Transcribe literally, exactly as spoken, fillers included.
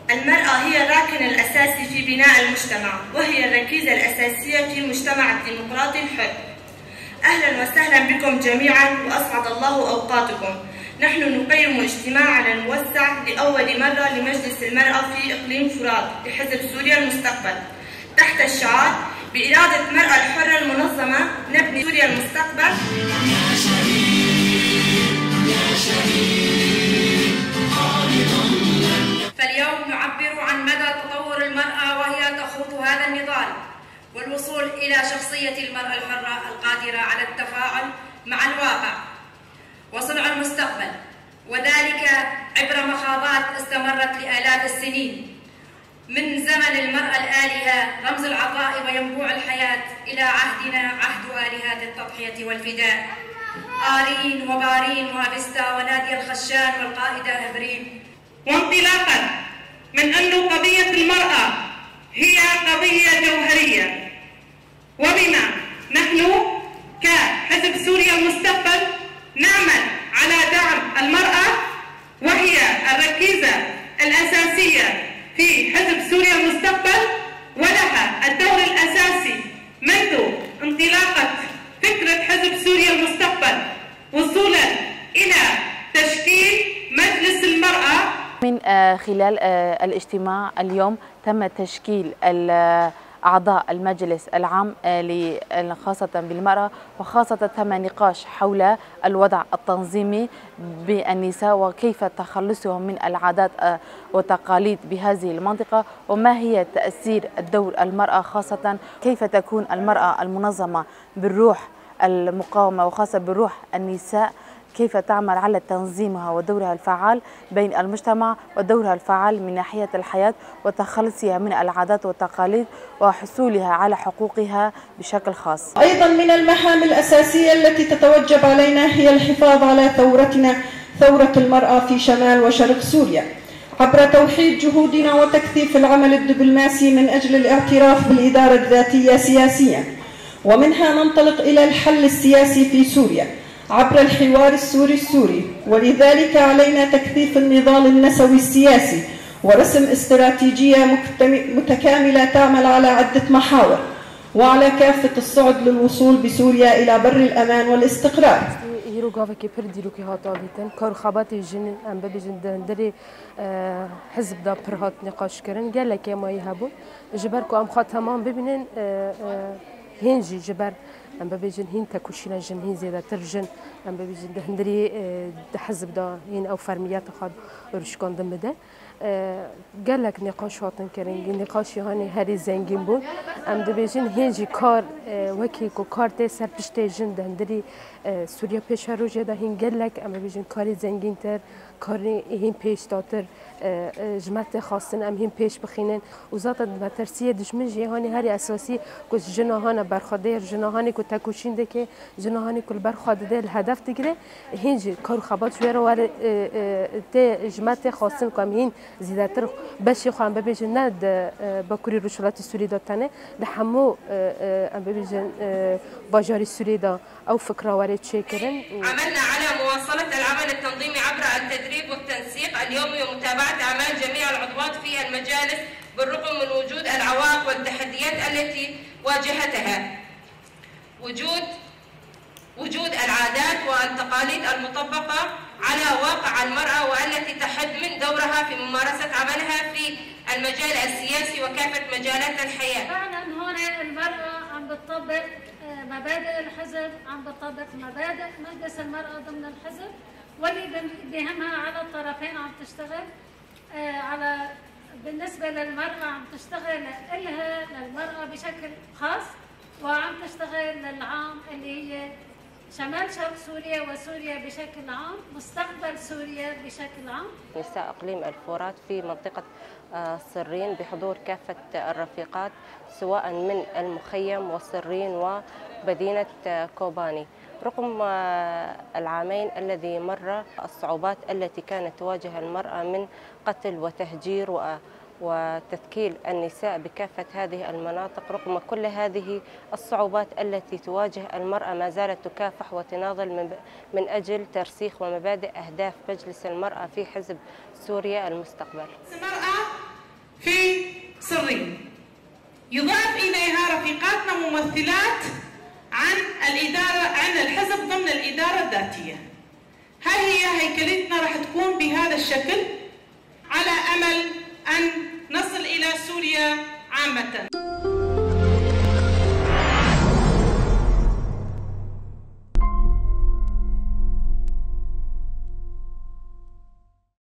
المرأة هي الراكن الأساسي في بناء المجتمع، وهي الركيزة الأساسية في المجتمع الديمقراطي الحر. أهلا وسهلا بكم جميعا، وأسعد الله أوقاتكم. نحن نقيم اجتماعنا الموسع لأول مرة لمجلس المرأة في إقليم فرات لحزب سوريا المستقبل، تحت الشعار بإرادة المرأة الحرة المنظمة نبني سوريا المستقبل. يا شهيد يا شهيد فاليوم نعبر عن مدى تطور المرأة وهي تخوض هذا النضال والوصول إلى شخصية المرأة الحرة القادرة على التفاعل مع الواقع وصنع المستقبل، وذلك عبر مخاضات استمرت لآلاف السنين، من زمن المرأة الآلهة رمز العطاء وينبوع الحياة إلى عهدنا عهد آلهات التضحية والفداء، آرين وبارين وأفستا ونادية الخشان والقائدة هبرين. وانطلاقا من أن قضية المرأة هي قضية جوهرية، وبما نحن كحزب سوريا المستقبل نعمل على دعم المرأة، وهي الركيزة الأساسية في حزب سوريا المستقبل، ولها الدور الأساسي منذ انطلاقة فكرة حزب سوريا المستقبل وصولا إلى تشكيل مجلس المرأة. من خلال الاجتماع اليوم تم تشكيل أعضاء المجلس العام خاصة بالمرأة، وخاصة تم نقاش حول الوضع التنظيمي بالنساء وكيف تخلصهم من العادات والتقاليد بهذه المنطقة، وما هي تأثير الدور المرأة، خاصة كيف تكون المرأة المنظمة بالروح المقاومة وخاصة بالروح النساء، كيف تعمل على تنظيمها ودورها الفعال بين المجتمع ودورها الفعال من ناحية الحياة وتخلصها من العادات والتقاليد وحصولها على حقوقها بشكل خاص. أيضا من المهام الأساسية التي تتوجب علينا هي الحفاظ على ثورتنا، ثورة المرأة في شمال وشرق سوريا، عبر توحيد جهودنا وتكثيف العمل الدبلوماسي من أجل الاعتراف بالإدارة الذاتية سياسيا، ومنها ننطلق إلى الحل السياسي في سوريا عبر الحوار السوري السوري، ولذلك علينا تكثيف النضال النسوي السياسي ورسم استراتيجية متكاملة تعمل على عدة محاور وعلى كافة الصعد للوصول بسوريا إلى بر الأمان والاستقرار. حزب دا پرهات نقاش کردن گله که مایی هبود جبر کو ام خواهد تمام ببینن هنجی جبر ام ببیجن هین تکوشینا جن هین زیاده تر جن ام ببیجن دهندری ده حزب دا هین او فرمیات خود رشکان دم بده گلک نقاش هاتن کردن نقاش یهانی هری زنگین بود ام ببیجن هنجی کار وکی کو کار ته سر پشت جن دهندری سوریا پیش رو جدا هین گلک ام ببیجن کاری زنگین تر کاری هین پیش داتر جمعت خاصن ام هین پیش بخینن وزات مترسیه دشمن جهانی هری اساسی کو جناهان برخوادر جناهانی کو تکوشین ده که جناهانی کل برخواد ده الهدف دیگره هینج کار خبات جوره ور ته جمعت خاصن کم هین زیادتر بس خو ام ببیجن ند بکوری رشلات سوری داتنه ده همو ام ببیجن باجاری سوری دا او فكره ورد شكرا. عملنا على مواصلة العمل التنظيمي عبر التدريب والتنسيق اليومي ومتابعة أعمال جميع العضوات في المجالس بالرغم من وجود العوائق والتحديات التي واجهتها. وجود وجود العادات والتقاليد المطبقة على واقع المرأة والتي تحد من دورها في ممارسة عملها في المجال السياسي وكافة مجالات الحياة. فعلا هون المرأة عم بتطبق مبادئ الحزب، عم بتطبق مبادئ مجلس المرأة ضمن الحزب، واللي بيهمها على الطرفين عم تشتغل على بالنسبة للمرأة عم تشتغل إلها للمرأة بشكل خاص، وعم تشتغل للعام اللي هي شمال شرق سوريا وسوريا بشكل عام، مستقبل سوريا بشكل عام. نساء إقليم الفرات في منطقة صرين بحضور كافة الرفيقات سواء من المخيم وصرين ومدينة كوباني. رغم العامين الذي مر الصعوبات التي كانت تواجه المرأة من قتل وتهجير وتثكيل النساء بكافة هذه المناطق، رغم كل هذه الصعوبات التي تواجه المرأة ما زالت تكافح وتناضل من أجل ترسيخ ومبادئ أهداف مجلس المرأة في حزب سوريا المستقبل. المرأة في سرين. يضاف إليها رفيقاتنا ممثلات عن الإدارة عن الحزب ضمن الإدارة الذاتية. هاي هي هيكلتنا راح تكون بهذا الشكل على أمل أن نصل إلى سوريا عامة.